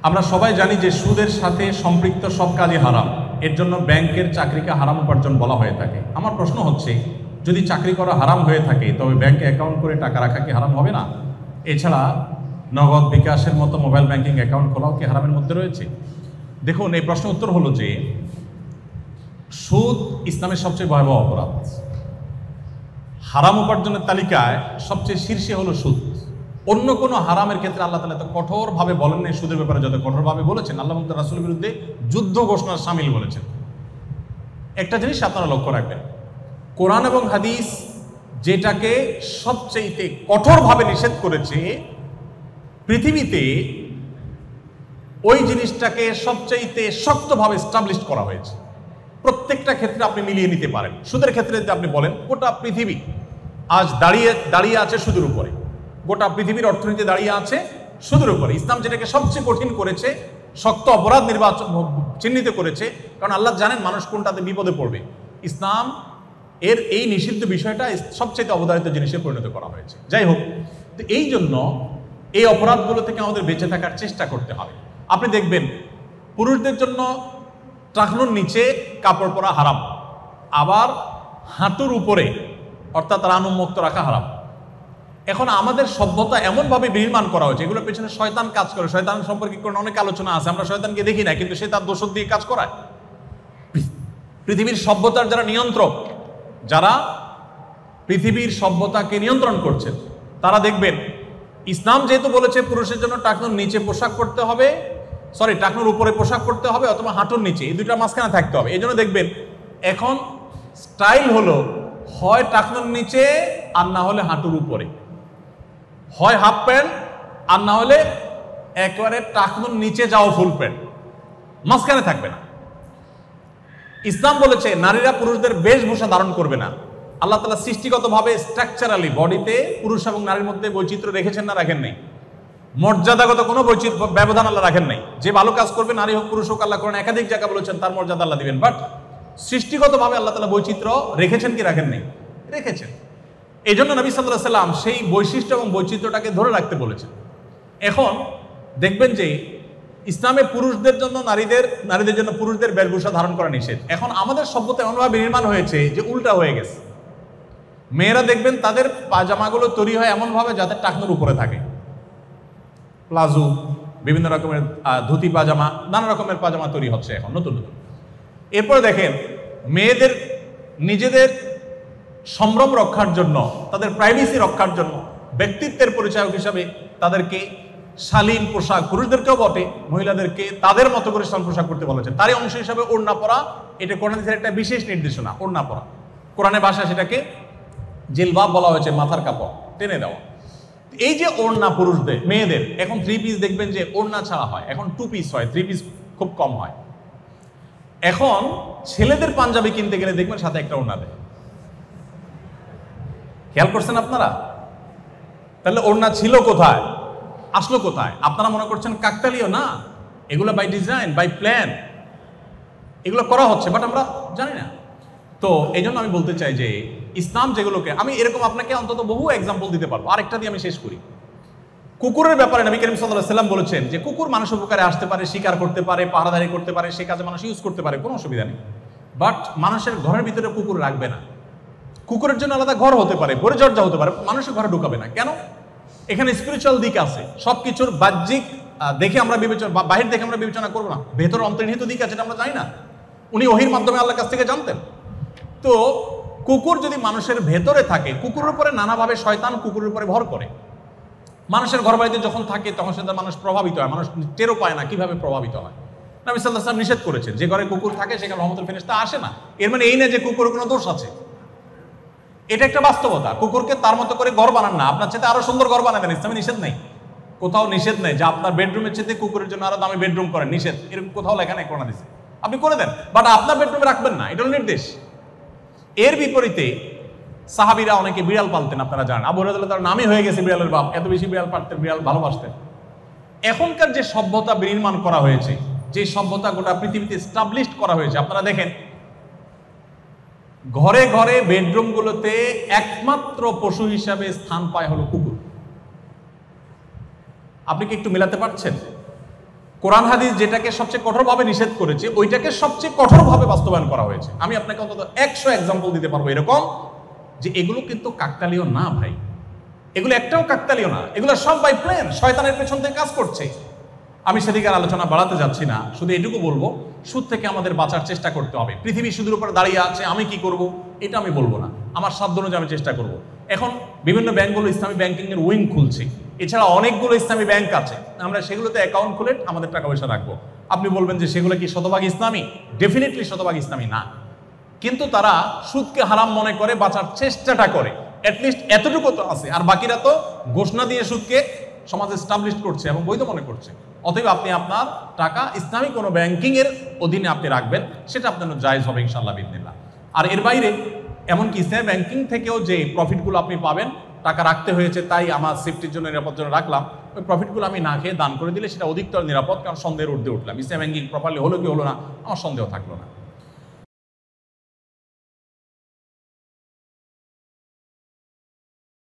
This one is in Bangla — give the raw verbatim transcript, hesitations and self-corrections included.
আমরা সবাই জানি যে সুদের সাথে সম্পৃক্ত সব কাজই হারাম, এর জন্য ব্যাংকের চাকরিকে হারাম উপার্জন বলা হয়ে থাকে। আমার প্রশ্ন হচ্ছে, যদি চাকরি করা হারাম হয়ে থাকে তবে ব্যাংকে অ্যাকাউন্ট করে টাকা রাখা কি হারাম হবে না? এছাড়া নগদ বিকাশের মতো মোবাইল ব্যাংকিং অ্যাকাউন্ট খোলাও কি হারামের মধ্যে রয়েছে? দেখুন, এই প্রশ্ন উত্তর হলো যে সুদ ইসলামের সবচেয়ে ভয়াবহ অপরাধ। হারাম উপার্জনের তালিকায় সবচেয়ে শীর্ষে হলো সুদ। অন্য কোনো হারামের ক্ষেত্রে আল্লাহ তাআলা এত কঠোরভাবে বলেন নাই, সুদের ব্যাপারে যত কঠোরভাবে বলেছেন। আল্লাহ এবং তার রাসূলের বিরুদ্ধে যুদ্ধ ঘোষণার শামিল বলেছেন। একটা জিনিস আপনারা লক্ষ্য রাখবেন, কোরআন এবং হাদিস যেটাকে সবচেয়ে কঠোরভাবে নিষেধ করেছে পৃথিবীতে, ওই জিনিসটাকে সবচেয়ে শক্তভাবে এস্টাবলিশ করা হয়েছে। প্রত্যেকটা ক্ষেত্রে আপনি মিলিয়ে নিতে পারেন। সুদের ক্ষেত্রে যদি আপনি বলেন, গোটা পৃথিবী আজ দাঁড়িয়ে দাঁড়িয়ে আছে সুদের উপরে, গোটা পৃথিবীর অর্থনীতি দাঁড়িয়ে আছে সুদের উপরে। ইসলাম যেটাকে সবচেয়ে কঠিন করেছে, শক্ত অপরাধ নির্বাচন চিহ্নিত করেছে, কারণ আল্লাহ জানেন মানুষ কোনটাতে বিপদে পড়বে। ইসলাম এর এই নিষিদ্ধ বিষয়টা সবচেয়ে অবধারিত জিনিসে পরিণত করা হয়েছে। যাই হোক, তো এই জন্য এই অপরাধগুলো থেকে আমাদের বেঁচে থাকার চেষ্টা করতে হবে। আপনি দেখবেন পুরুষদের জন্য টাকনুর নিচে কাপড় পরা হারাম, আবার হাঁটুর উপরে অর্থাৎ রান উন্মুক্ত রাখা হারাম। এখন আমাদের সভ্যতা এমনভাবে বিনির্মাণ করা হয়েছে, এগুলোর পেছনে শয়তান কাজ করে। শয়তান সম্পর্কে কোনো অনেক আলোচনা আছে, আমরা শয়তানকে দেখি না, কিন্তু সে তার দোষক দিয়ে কাজ করায়। পৃথিবীর সভ্যতার যারা নিয়ন্ত্রক, যারা পৃথিবীর সভ্যতাকে নিয়ন্ত্রণ করছেন, তারা দেখবেন ইসলাম যেহেতু বলেছে পুরুষের জন্য টাকনুর নিচে পোশাক পরতে হবে, সরি টাকনুর উপরে পোশাক পরতে হবে অথবা হাঁটুর নিচে, এই দুইটা মাঝখানে থাকতে হবে। এই জন্য দেখবেন এখন স্টাইল হলো হয় টাকনুর নিচে আর না হলে হাঁটুর উপরে, হয় হাফ প্যান্ট আর না হলে একেবারে টাকনুর নিচে যাও ফুল প্যান্ট, মাঝখানে থাকবে না। ইসলাম বলেছে নারীরা পুরুষদের বেশভূষা ধারণ করবে না। আল্লাহ তাআলা সৃষ্টিগতভাবে স্ট্রাকচারালি বডিতে পুরুষ এবং নারীর মধ্যে বৈচিত্র্য রেখেছেন না রাখেন নাই? মর্যাদাগত কোনো বৈচিত্র্য ব্যবধান আল্লাহ রাখেন নাই। যে ভালো কাজ করবে, নারী হোক পুরুষ হোক, আল্লাহ কোরআনে একাধিক জায়গা বলেছেন তার মর্যাদা আল্লাহ দিবেন। বাট সৃষ্টিগতভাবে আল্লাহ তাআলা বৈচিত্র্য রেখেছেন কি রাখেন নাই? রেখেছেন। এই জন্য নবী সাল্লাল্লাহু আলাইহি সাল্লাম সেই বৈশিষ্ট্য এবং বৈচিত্র্যটাকে ধরে রাখতে বলেছেন। এখন দেখবেন যে ইসলামে পুরুষদের জন্য নারীদের, নারীদের জন্য পুরুষদের বেশভূষা ধারণ করা নিষেধ। এখন আমাদের সভ্যতা এমনভাবে নির্মাণ হয়েছে যে উল্টা হয়ে গেছে। মেয়েরা দেখবেন তাদের পাজামাগুলো তৈরি হয় এমনভাবে যাতে টাকনুর উপরে থাকে, প্লাজো, বিভিন্ন রকমের ধুতি পাজামা, নানা রকমের পাজামা তৈরি হচ্ছে এখন নতুন নতুন। এরপরে দেখেন মেয়েদের নিজেদের সম্ভ্রম রক্ষার জন্য, তাদের প্রাইভেসি রক্ষার জন্য, ব্যক্তিত্বের পরিচায়ক হিসাবে তাদেরকে শালীন পোশাক, পুরুষদেরকেও বটে মহিলাদেরকে তাদের মতো করে শালীন পোশাক করতে বলেছেন। তারই অংশ হিসাবে ওড়না পরা, এটা কোরআনের একটা বিশেষ নির্দেশনা। ওড়না পরা কোরআনের ভাষায় সেটাকে জিলবাব বলা হয়েছে, মাথার কাপড় টেনে দেওয়া। এই যে ওড়না পুরুষদের, মেয়েদের এখন থ্রি পিস দেখবেন যে ওড়না ছাড়া হয়, এখন টু পিস হয়, থ্রি পিস খুব কম হয়। এখন ছেলেদের পাঞ্জাবি কিনতে গেলে দেখবেন সাথে একটা ওড়না দেয়। খেয়াল করছেন আপনারা? তাহলে ওড়না ছিল কোথায়, আসলো কোথায়? আপনারা মনে করছেন কাকতালীয়? না, এগুলো বাই ডিজাইন, বাই প্ল্যান এগুলো করা হচ্ছে, বাট আমরা জানি না। তো এই জন্য আমি বলতে চাই যে ইসলাম যেগুলোকে, আমি এরকম আপনাকে অন্তত বহু এক্সাম্পল দিতে পারবো। আরেকটা দিয়ে আমি শেষ করি। কুকুরের ব্যাপারে নবী করিম সাল্লাল্লাহু আলাইহি ওয়াসাল্লাম বলেছেন যে কুকুর মানুষ উপকারে আসতে পারে, শিকার করতে পারে, পাহারাদারি করতে পারে, সে কাজে মানুষ ইউজ করতে পারে, কোনো অসুবিধা নেই। বাট মানুষের ঘরের ভিতরে কুকুর রাখবে না। কুকুরের জন্য আলাদা ঘর হতে পারে, পরিচর্যা হতে পারে, মানুষের ঘরে ঢুকাবে না। কেন? এখানে স্পিরিচুয়াল দিক আছে। সবকিছুর বাহ্যিক দেখে আমরা বিবেচনা, বাহির দেখে আমরা বিবেচনা করবো না, ভেতর অন্তর্নিহিত দিক আছে, এটা আমরা জানি না। উনি ওহীর মাধ্যমে আল্লাহর কাছ থেকে জানতেন। তো কুকুর যদি মানুষের ভেতরে থাকে, কুকুরের উপরে নানাভাবে শয়তান কুকুরের উপরে ভর করে। মানুষের ঘর বাড়িতে যখন থাকে তখন সেটা মানুষ প্রভাবিত হয়, মানুষ টেরও পায় না কিভাবে প্রভাবিত হয়। নবী সাল্লাল্লাহু আলাইহি ওয়াসাল্লাম নিষেধ করেছেন, যে ঘরে কুকুর থাকে সেখানে রহমতুল ফেরেশতা আসে না। এর মানে এই না যে কুকুরের কোনো দোষ আছে, এটা একটা বাস্তবতা। কুকুরকে তার মতো করে ঘর বানান না, আপনার চেয়ে আরো সুন্দর ঘর বানাবেন, ইসলামে নিষেধ নেই, কোথাও নিষেধ নেই যে আপনার বেডরুমের চেয়ে কুকুরের জন্য আরো দামি বেডরুম করেন, নিষেধ এরকম কোথাও লেখা নেই, কোরআনে দিয়েছে, আপনি করে দেন, বাট আপনার বেডরুমে রাখবেন না, এটা হলো নির্দেশ। এর বিপরীতে সাহাবীরা অনেকে বিড়াল পালতেন, আপনারা জানেন। আবু হুরায়রা তার নামই হয়ে গেছে বিড়ালের বাপ, এত বেশি বিড়াল পালতেন, বিড়াল ভালোবাসতেন। এখনকার যে সভ্যতা বিনির্মাণ করা হয়েছে, যে সভ্যতা গোটা পৃথিবীতে এস্টাবলিশড করা হয়েছে, আপনারা দেখেন ঘরে ঘরে বেডরুমগুলোতে একমাত্র পশু হিসাবে স্থান পায় হলো কুকুর। আপনি কি একটু মেলাতে পারছেন? কোরআন হাদিস যেটাকে সবচেয়ে কঠোরভাবে নিষেধ করেছে ওইটাকে সবচেয়ে কঠোরভাবে বাস্তবায়ন করা হয়েছে। আমি আপনাকে অন্তত একশো এক্সাম্পল দিতে পারবো এরকম, যে এগুলো কিন্তু কাকতালীয় না ভাই, এগুলো একটাও কাকতালীয় না, এগুলো সব বাই প্ল্যান, শয়তানের পেছন থেকে কাজ করছে। আমি সেদিকে আলোচনা বাড়াতে যাচ্ছি না, শুধু এটুকু বলবো সুদ থেকে আমাদের বাঁচার চেষ্টা করতে হবে। পৃথিবী সুদের উপরে দাঁড়িয়ে আছে, আমি কি করব এটা আমি বলবো না, আমার সাধ্য অনুযায়ী আমি চেষ্টা করব। এখন বিভিন্ন ব্যাংকগুলো ইসলামী ব্যাংকিং এর উইং খুলছে, এছাড়া অনেকগুলো ইসলামী ব্যাংক আছে, আমরা সেগুলোতে অ্যাকাউন্ট খুলে আমাদের টাকা পয়সা রাখবো। আপনি বলবেন যে সেগুলো কি শতভাগ ইসলামী? ডেফিনেটলি শতভাগ ইসলামী না, কিন্তু তারা সুদকে হারাম মনে করে বাঁচার চেষ্টাটা করে, অ্যাটলিস্ট এতটুকু তো আছে। আর বাকিরা তো ঘোষণা দিয়ে সুদকে সমাজে এস্টাবলিশ করছে এবং বৈধ মনে করছে। অতএব আপনি আপনার টাকা ইসলামী কোনো ব্যাংকিং এর অধীনে আপনি রাখবেন, সেটা আপনার জায়েজ হবে ইনশাআল্লাহ বিদিনিল্লাহ। আর এর বাইরে এমনকি ইসলামী ব্যাংকিং থেকেও যে প্রফিটগুলো আপনি পাবেন, টাকা রাখতে হয়েছে তাই আমার সেফটির জন্য নিরাপদ জন্য রাখলাম, ওই প্রফিটগুলো আমি না খেয়ে দান করে দিলে সেটা অধিকতর নিরাপদ, কারণ সন্দেহের ঊর্ধ্বে উঠলাম। ইসলামী ব্যাংকিং প্রপারলি হলো কি হলো না আমার সন্দেহ থাকলো না।